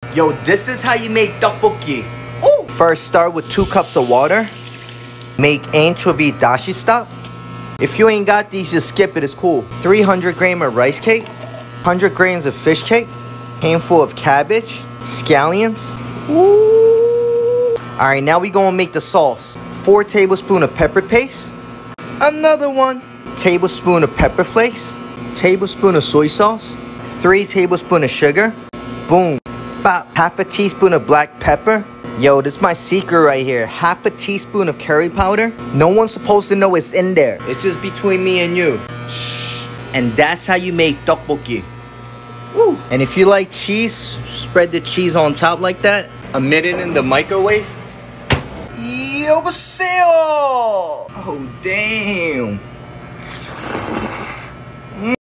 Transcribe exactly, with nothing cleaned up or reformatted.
Yo, this is how you make tteokbokki. Ooh. First, start with two cups of water. Make anchovy dashi stock. If you ain't got these, just skip it, it's cool. three hundred grams of rice cake, one hundred grams of fish cake, handful of cabbage, scallions. Ooh. All right, now we gonna make the sauce. Four tablespoons of pepper paste. Another one. Tablespoon of pepper flakes. Tablespoon of soy sauce. Three tablespoons of sugar. Boom. About half a teaspoon of black pepper. Yo, this is my secret right here. Half a teaspoon of curry powder. No one's supposed to know it's in there. It's just between me and you. And that's how you make tteokbokki. Woo. And if you like cheese, spread the cheese on top like that. A minute in the microwave. Yo, Oh, damn.